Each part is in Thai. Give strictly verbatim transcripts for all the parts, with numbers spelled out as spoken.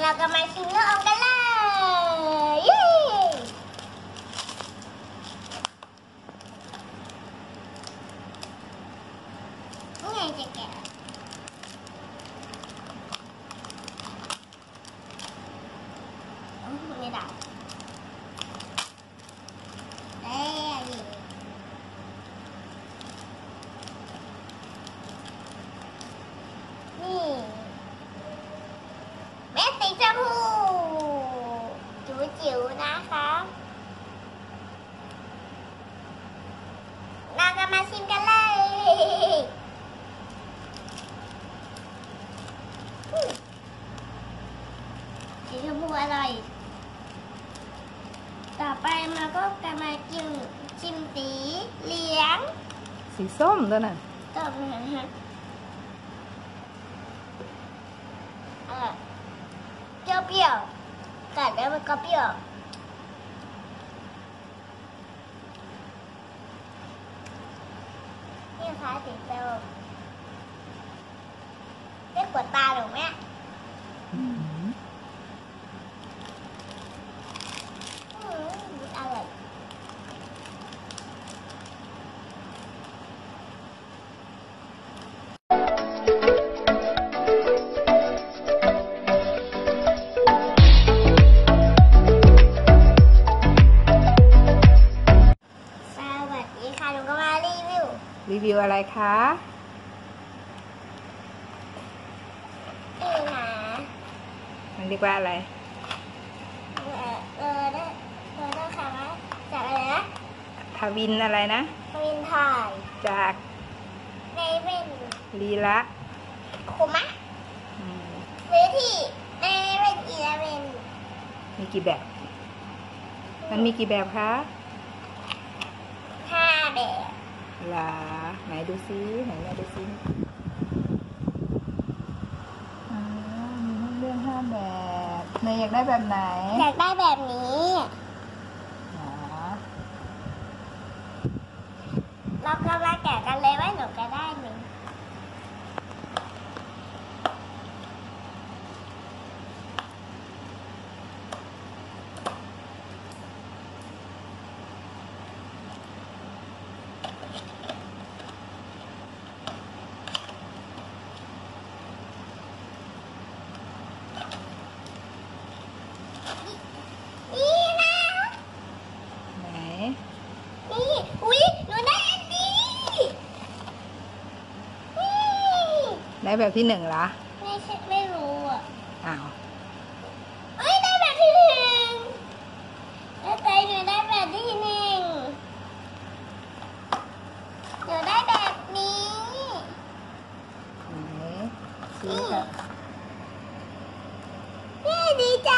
เราก็มาชิมลูกอมกันเลยเย้นี่ไงจะแกะไม่ได้เอ้ยนี่เม็ดสีชมพูจิ๋วๆนะคะเราก็มาชิมกันเลยสีชมพูอร่อยต่อไปมาก็จะมากินชิมสีเหลืองสีส้มด้วยนะส้มนะฮะเออเปรี้ยวๆกัดแล้วมันก็เปรี้ยวนี่ค่ะสีส้มได้ขวดตาหรือไหมรีวิวอะไรคะนี่นะมันเรียกว่าอะไรเออเออได้เออได้ค่ะว่าจากอะไรนะทวินอะไรนะทวินถ่ายจากในเว่นลีละโคมะหรือที่ในเว่นอีเลเว่นมีกี่แบบมันมีกี่แบบคะห้าแบบล่ะไหนดูซิไหนมาดูซิอ๋อมีเรื่องห้าแบบเนยอยากได้แบบไหนอยากได้แบบนี้อ๋อเรากำลังแกะกันเลยว่าหนูจะได้ไหมได้แบบที่หนึ่งเหรอไม่ใช่ไม่รู้อ่ะอ้าวเอ้ยได้แบบที่หนึ่งแล้วใจหนูได้แบบที่หนึ่งหนูได้แบบนี้ไหนซื้อค่ะนี่ดีใจ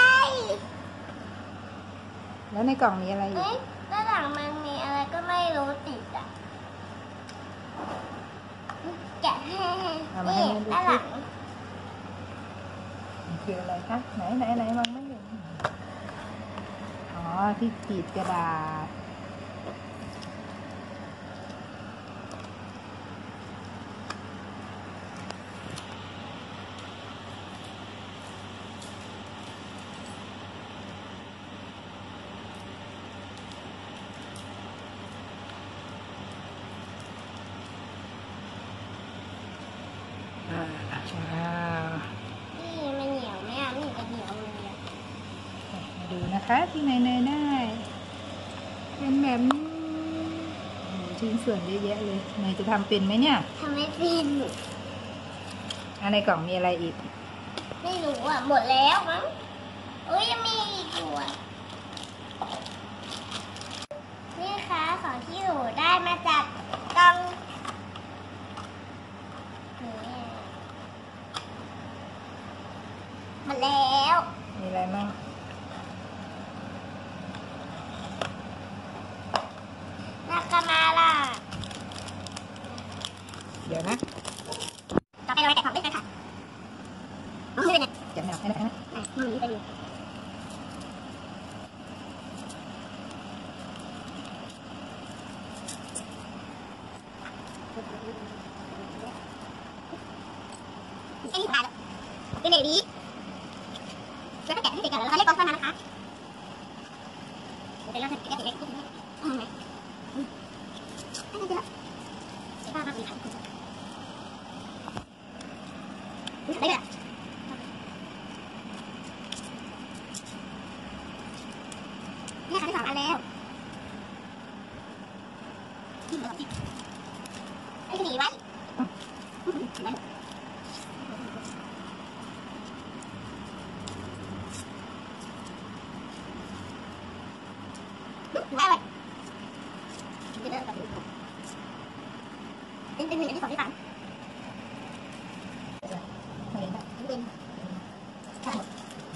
แล้วในกล่องมีอะไรอีกด้านหลังมันมีอะไรก็ไม่รู้ติดอ่ะแกะให้นี่ด้านหลังมันคืออะไรคะไหนไหนไหนมองไม่เห็นอ๋อที่ขีดกระดาษอ่านี่มันเหนียวไหมอ่ะไม่จะเหนียวเลยมาดูนะคะที่ไหนเนยได้เป็นแบบนี้ชิ้นส่วนเยอะแยะเลยเนยจะทำเป็นไหมเนี่ยทำไม่เป็นอันในกล่องมีอะไรอีกไม่รู้อ่ะหมดแล้วมั้งเอ้ยยังมีอีกอยู่อ่ะนี่ค่ะของที่หนูได้มาจากกล่องมาแล้วมีอะไรบ้างนักกามาล่ะเดี๋ยวนะต่อไปเราแกะของด้วยกันค่ะอ๋อนี่เป็นไงแกะไม่ออกให้นะอ่ะมือนี้ไปดูอันนี้ตายแล้วเป็นไหนดีแล้วก็แกะให้เสร็จก่อนแล้วเราเรียกกองเข้ามานะคะเดี๋ยวเราจะแกะเสร็จแล้วอืมอันนี้เดี๋ยวเดี๋ยวป้าป้าไปถ่ายคุณได้เลยเนี่ยค่ะที่สองอันแล้วไอ้ที่หนีไว้ไว้ไว้ดึงดึงดึงดึงที่สองที่สามดึงทั้งหมด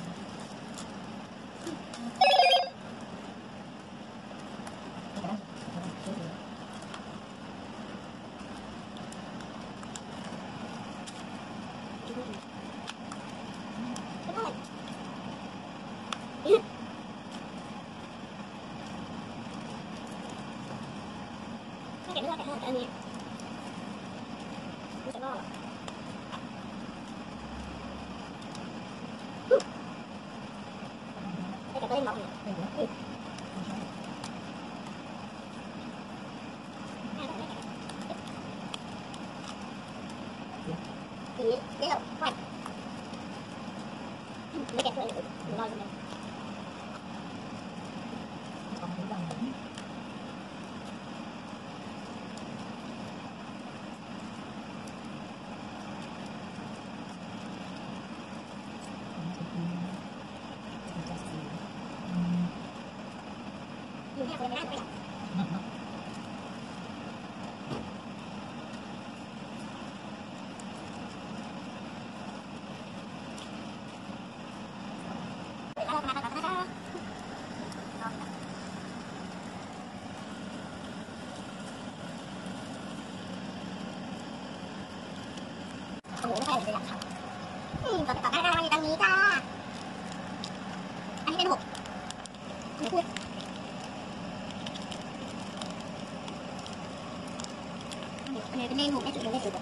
ไม่เก็บเลือดแต่อันนี้ไม่จะรอดไม่แต่ก็เล่นเมาส์อยู่ทีนี้เดี๋ยวค่อยไม่เก็บเลยหรือรออยู่เลยอยู่เนี่ยคนไม่ได้ไปหรอกเราทำงานกันนะคะโอ้โหไม่ใช่เลยอยากทำอืมต่อต่อได้ได้มาอยู่ตรงนี้จ้าอันนี้เป็นหกไม่พูดอันนี้เป็นเลขหกเลขจุดเลขจุด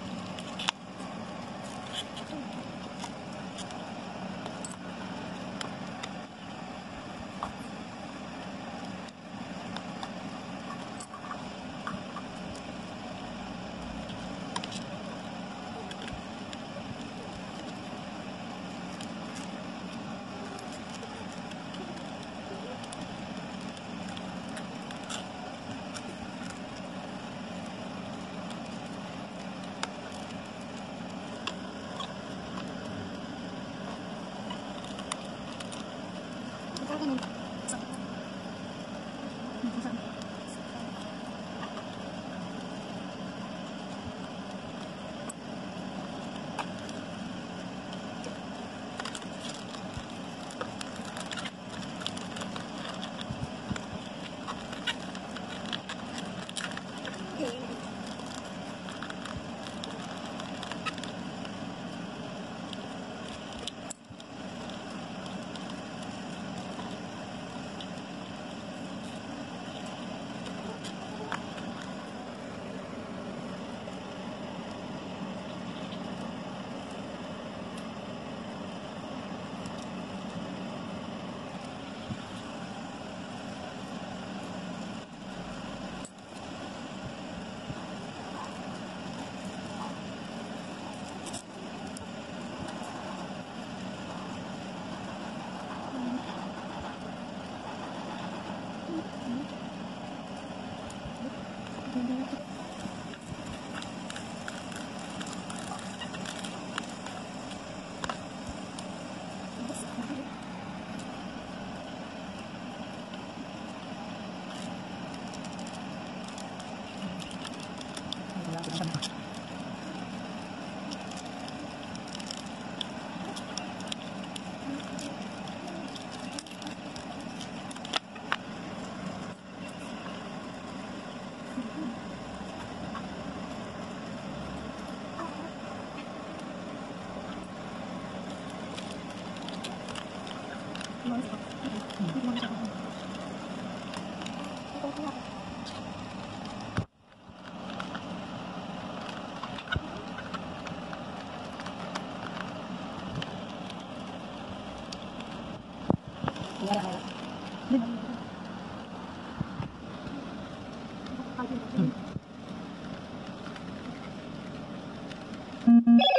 สีอะไรอืม